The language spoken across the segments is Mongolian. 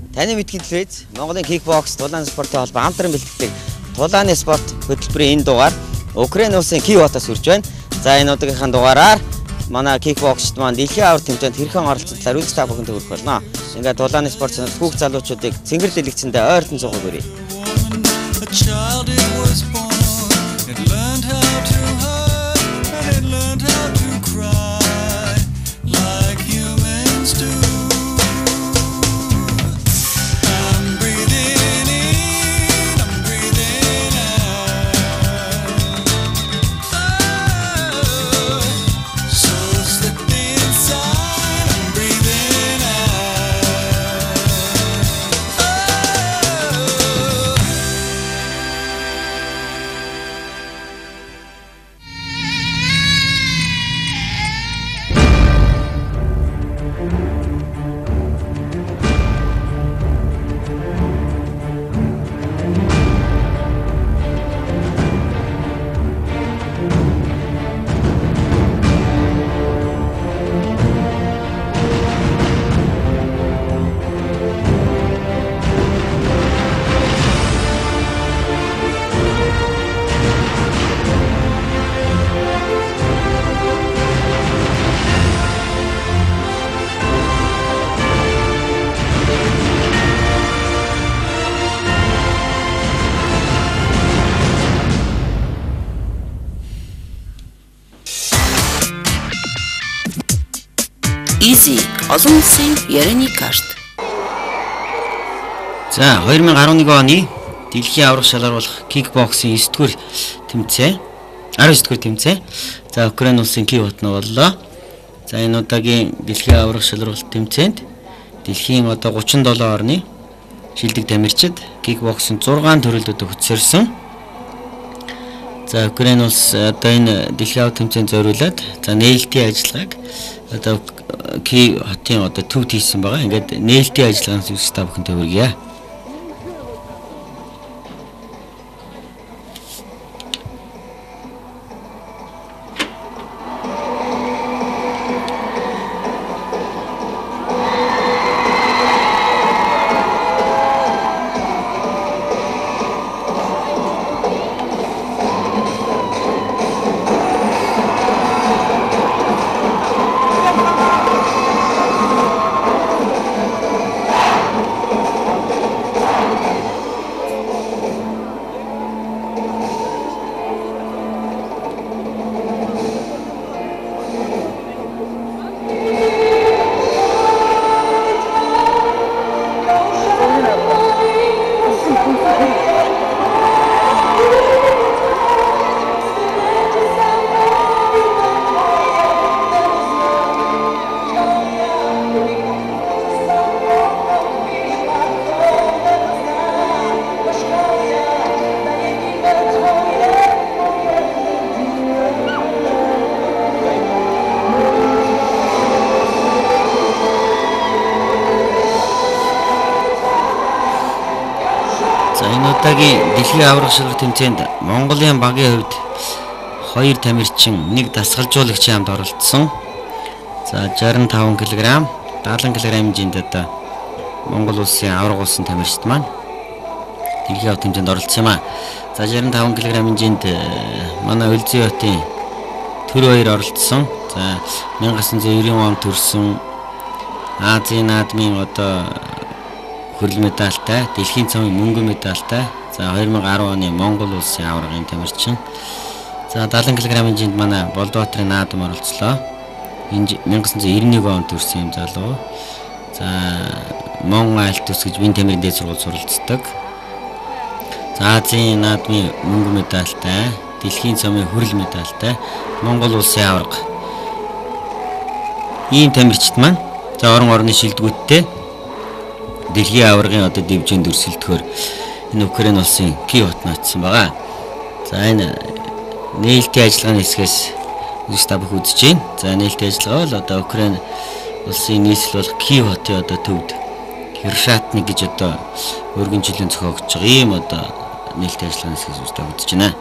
Таны мэдхийн телевиз Монголын кикбокс дулаан спортын холбоо хамтран бэлтгэдэг дулааны спорт хөтөлбөрийн энэ дугаар Украин улсын Киев хотоос хүрч байна. За энэ удаагийнхаа дугаараар манай кикбоксчд маань дэлхийн аварга тэмцээнд хэрхэн оролцох талаар үзэж та бүхэнд хүргэх болно. Ингээд дулааны спорт хүүхд залуучуудыг цэнгэр дэлгэцэндээ ойртон суугаад өрье. Easy олон улсын ярианы карт. За 2011 оны дэлхийн аварга шалгаруулах кикбоксing 9-р тэмцээн 19-р тэмцээн. За Украин улсын Киев хотод боллоо. За энэ удаагийн дэлхийн аварга шалгаруулалт тэмцээнд дэлхийн 37 орны шилдэг тамирчид кикбоксing 6 төрөлдөд хөтсөрсөн. За Украин улс энэ дэлхийн аварга тэмцээнд зориулаад за нээлтийн ажиллагааг Киев хотын төвд хийсэн байгаа. Ингээд нээлтийн ажиллагааны зүйлс та бүхэнтэй хүргье. Одоогийн дэлхийн аварга шалгалт тэмцээнд Монголын багийн хувьд 2 тамирчин, 1 дасгалжуулагч хамт оролцсон. За 65 кг, 70 кг хэмжээнд Монгол улсын аварга улсын тамирчид маань дэлхийн аварга тэмцээнд оролцсон юм а. За 65 кг хэмжээнд манай Улзий хотын төр 2 оролцсон. За 1990 онд төрсэн Азийн наадмын хүрэл медальтай, дэлхийн цамын мөнгөн медальтай. За 2010 оны Монгол улсын аваргын тамирчин. За 70 кг хэмжээнд манай Болдбаатарын наадам оролцлоо. Энэ 1991 онд төрсэн юм залуу. За Монгол айлт ус гэж вин тамирын дээд сургууль суралцдаг. За Азийн наадмын мөнгөн медальтай, дэлхийн цамын хүрэл медальтай Монгол улсын аварга. Ийм тамирчид маань за орон орны шилдэгүүдтэй дэлхийн аваргын дэвжээнд өрсөлдөхөөр энэ Украин улсын Киев хотод очсон байгаа. За энэ нээлтийн ажиллагааны хэсгээс та бүх үзэж байна. За нээлтийн ажиллагаа бол Украин улсын нийслэл болох Киев хотын төвд Хершатны гэж өргөнжлөн зохиогдож байгаа ийм нээлтийн ажиллагааны хэсгээс та үзэж байна.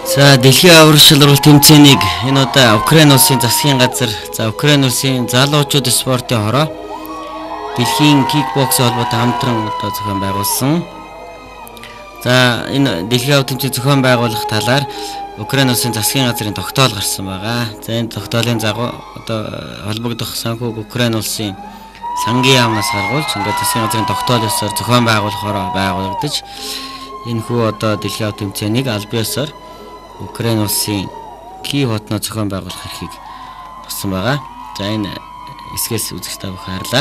За дэлхийн аваршил тэмцээнийг энэ удаа Украин улсын засгийн газар, за Украин улсын залуучууд спортын хороо дэлхийн кикбокс холбоотой хамтран одоо зохион байгуулсан. За энэ дэлхийн авар тэмцээн зохион байгуулах талаар Украин улсын засгийн газрын тогтоол гарсан байгаа. За энэ тогтоолын дагуу одоо холбогдох санхүүг Украин улсын сангийн яамнаас гаргуулж ингээд засгийн газрын тогтоол ёсоор зохион байгуулахаар байгуулагдаж энэ хүү одоо дэлхийн авар тэмцээнийг аль биесээр Украин улсын Киев хотноо зохион байгуулах эрхийг авсан байгаа. За энэ эсгээс үзэгчтэй бахаарлаа.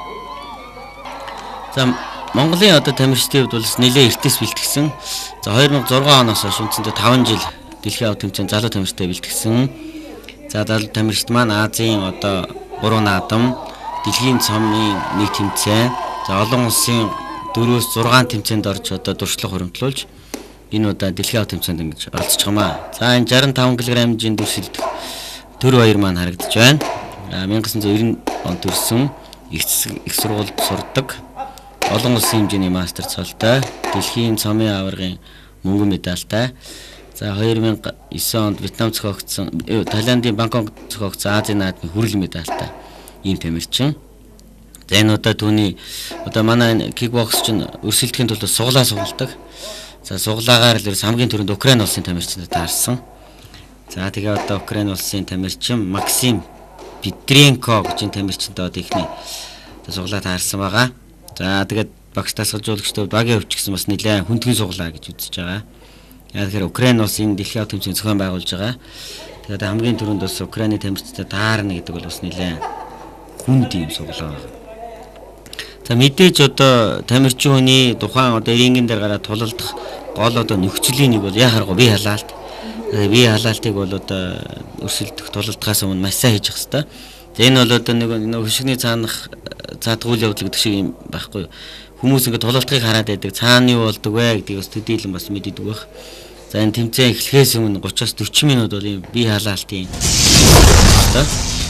За Монголын одоо тамирчдын хувьд бол нэлээд эртнээс бэлтгэсэн. За 2006 оноос хойш үндсэндээ 5 жил дэлхийн авар тэмцээн залуу тамирчтай бэлтгэсэн. За залуу тамирчид маань Азийн одоо 3 наадам, дэлхийн цомын нэг тэмцээн, за олон улсын 4-6 тэмцээнд орж одоо дуршлаг хуримтлуулж энэ удаа дэлхийн авар тэмцээнд ингэж оролцож байгаамаа. За энэ 65 кг хэмжээнд дүрсэлдэх төр баяр маань харагдаж байна. 1990 онд төрсэн их сургуульд сурдаг. Олон улсын хэмжээний мастер цолтой, дэлхийн цомын аваргын мөнгөн медальтай. За 2009 онд Вьетнам зохиогдсон, Таиландын Бангкок зохиогдсон Азийн наадмын хүрэл медальтай ийм тамирчин. За энэ удаа түүний одоо манай кикбокс чинь өрсөлдөхийн тулд суглаа сугалдаг. За суглаагаар л хамгийн түрүүнд Украин улсын тамирчинд таарсан. За тэгээ одоо Украин улсын тамирчин Максим Петренко гэж тамирчинтай одоо ихний суглаа таарсан байгаа. За тэгээд багш тасгалжуулагчдад багийн өвч гэсэн бас нэлээд хүндхэн суглаа гэж үзэж байгаа. Яг тэгэхээр Украин улс энэ дэлхийн авар тэмцээн зохион байгуулж байгаа. Тэгээд хамгийн түрүүнд бас Украины тамирчтай таарна гэдэг бол бас нэлээд хүнд юм суглаа. За мэдээж одоо тамирчин хүний тухайн одоо рингэн дээр гараад тулалдах гол одоо нөхцөлийн нэг бол яхааргүй бие халаалт. Бие халаалтыг бол одоо өрсөлдөх тулалдахаас өмнө маш сайн хийж явах хэрэгтэй. За энэ бол одоо нэг хөшигний цаанах цаадгуул явдал гэдэг шиг юм байхгүй. Хүмүүс ингээд тулалдахыг хараад байдаг. Цаана юу болдог вэ гэдгийг бас төдийлөн бас мэддэг байх. За энэ тэмцээн эхлэхээс өмнө 30-40 минут бол ийм бие халаалтын